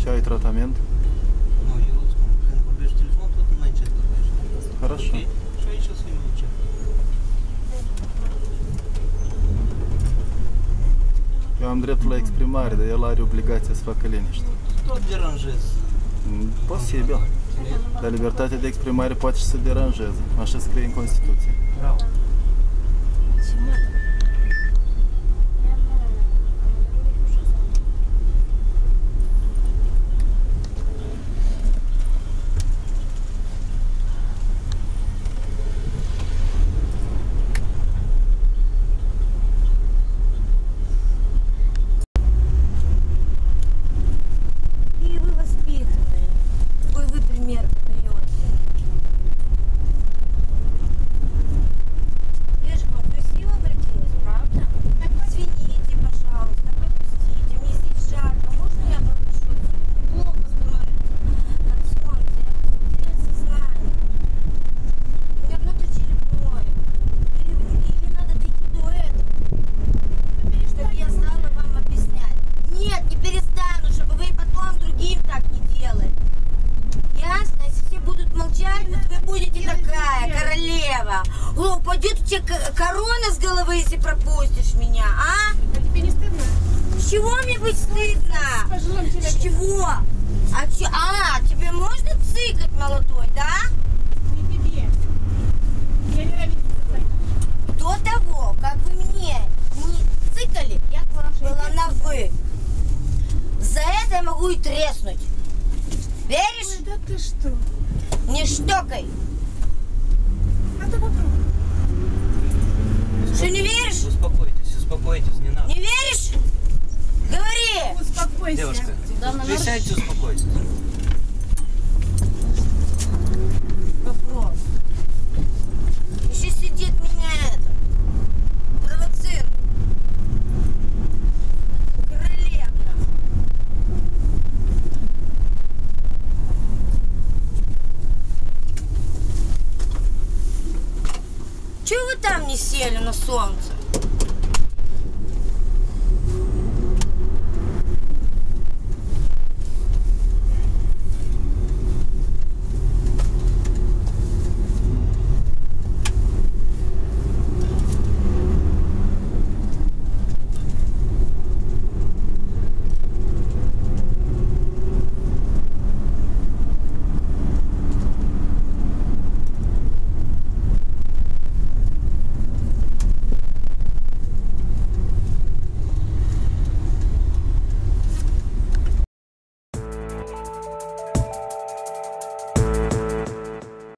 Ce ai tratament? Nu, eu îți spun, când vorbești telefon, tot mai încet vorbești. Хорошо. Ok? Și aici o să fii mai încet. Eu am dreptul la exprimare, dar el are obligația să facă liniște. Tot deranjez. Posibil. Dar libertatea de exprimare poate și să deranjeze. Așa scrie în Constituție. Bravo. Упадет у тебя корона с головы, если пропустишь меня, а? А тебе не стыдно? С чего мне быть стыдно? С чего? Тебе можно цыкать молотой, да? Не тебе. Я не ровесница. До того, как вы мне не цыкали, я к вам была на «вы». За это я могу и треснуть. Веришь? Ой, да ты что? Не штокай. А ты попробуй. Что, не веришь? Успокойтесь, не надо. Не веришь? Говори! Успокойся. Девушка, присядьте, успокойтесь. Вопрос. Еще сидит меня это. Провоцирует. Королевна. Чего вы там не сели на солнце?